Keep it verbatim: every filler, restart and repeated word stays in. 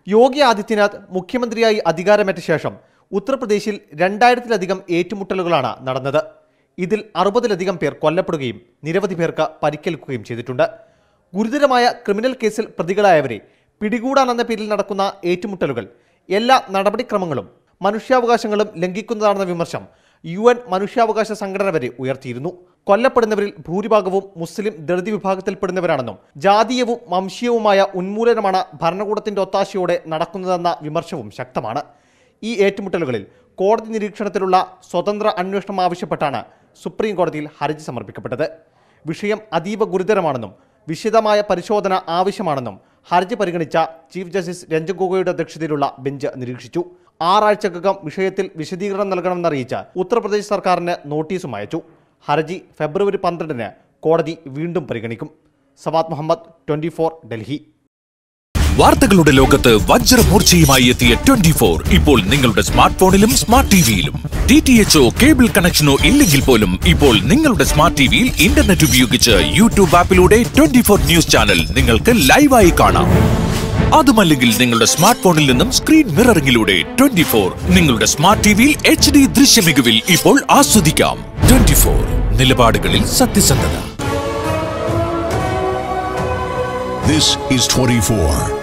യോഗി ആദിത്യനാഥ് മുഖ്യമന്ത്രിയായി അധികാരമേറ്റ ശേഷം ഉത്തർപ്രദേശിൽ രണ്ടായിരത്തിലധികം ഏറ്റുമുട്ടലുകളാണ് നടന്നത്. ഇതിൽ അറുപതിലധികം പേർ കൊല്ലപ്പെടുകയും നിരവധി പേർക്ക് പരിക്കേൽക്കുകയും ചെയ്തിട്ടുണ്ട്. ഗുരുതരമായ ക്രിമിനൽ കേസിൽ പ്രതികളായവരെ പിടികൂടാനെന്ന പേരിൽ നടക്കുന്ന ഏറ്റുമുട്ടലുകൾ എല്ലാ നടപടിക്രമങ്ങളും മനുഷ്യാവകാശങ്ങളും ലംഘിക്കുന്നതാണെന്ന വിമർശം യു എൻ മനുഷ്യാവകാശ സംഘടന വരെ ഉയർത്തിയിരുന്നു. കൊല്ലപ്പെടുന്നവരിൽ ഭൂരിഭാഗവും മുസ്ലിം ദളിത് വിഭാഗത്തിൽപ്പെടുന്നവരാണെന്നും ജാതീയവും വംശീയവുമായ ഉന്മൂലനമാണ് ഭരണകൂടത്തിന്റെ ഒത്താശയോടെ നടക്കുന്നതെന്ന വിമർശവും ശക്തമാണ്. ഈ ഏറ്റുമുട്ടലുകളിൽ കോടതി നിരീക്ഷണത്തിലുള്ള സ്വതന്ത്ര അന്വേഷണം ആവശ്യപ്പെട്ടാണ് സുപ്രീം കോടതിയിൽ ഹർജി സമർപ്പിക്കപ്പെട്ടത്. വിഷയം അതീവ ഗുരുതരമാണെന്നും വിശദമായ പരിശോധന ആവശ്യമാണെന്നും ഹർജി പരിഗണിച്ച ചീഫ് ജസ്റ്റിസ് രഞ്ജൻ ഗൊഗോയുടെ അധ്യക്ഷതയിലുള്ള ബെഞ്ച് നിരീക്ഷിച്ചു. ആറാഴ്ചക്കകം വിഷയത്തിൽ വിശദീകരണം നൽകണമെന്നറിയിച്ച് ഉത്തർപ്രദേശ് സർക്കാരിന് നോട്ടീസും അയച്ചു. ഹർജി ഫെബ്രുവരി പന്ത്രണ്ടിന് കോടതി വീണ്ടും പരിഗണിക്കും. Sawad Muhammad, twenty four, Delhi. വാർത്തകളുടെ ലോകത്ത് വജ്രമൂർച്ചയുമായി എത്തിയ ട്വന്റി ഫോർ ഇപ്പോൾ നിങ്ങളുടെ സ്മാർട്ട് ഫോണിലും സ്മാർട്ട് ടിവിയിലും. ഡി ടി എച്ചോ കേബിൾ കണക്ഷനോ ഇല്ലെങ്കിൽ പോലും ഇപ്പോൾ നിങ്ങളുടെ സ്മാർട്ട് ടിവിയിൽ ഇന്റർനെറ്റ് ഉപയോഗിച്ച് യൂട്യൂബ് ആപ്പിലൂടെ ട്വന്റി ഫോർ ന്യൂസ് ചാനൽ നിങ്ങൾക്ക് ലൈവായി കാണാം. അതുമല്ലെങ്കിൽ നിങ്ങളുടെ സ്മാർട്ട് ഫോണിൽ നിന്നും സ്ക്രീൻ മിററിംഗിലൂടെ ട്വന്റി ഫോർ നിങ്ങളുടെ സ്മാർട്ട് ടിവിയിൽ എച്ച് ഡി ദൃശ്യമികവിൽ ഇപ്പോൾ ആസ്വദിക്കാം. ട്വന്റി ഫോർ നിലപാടുകളിൽ സത്യസന്ധത. This is twenty-four.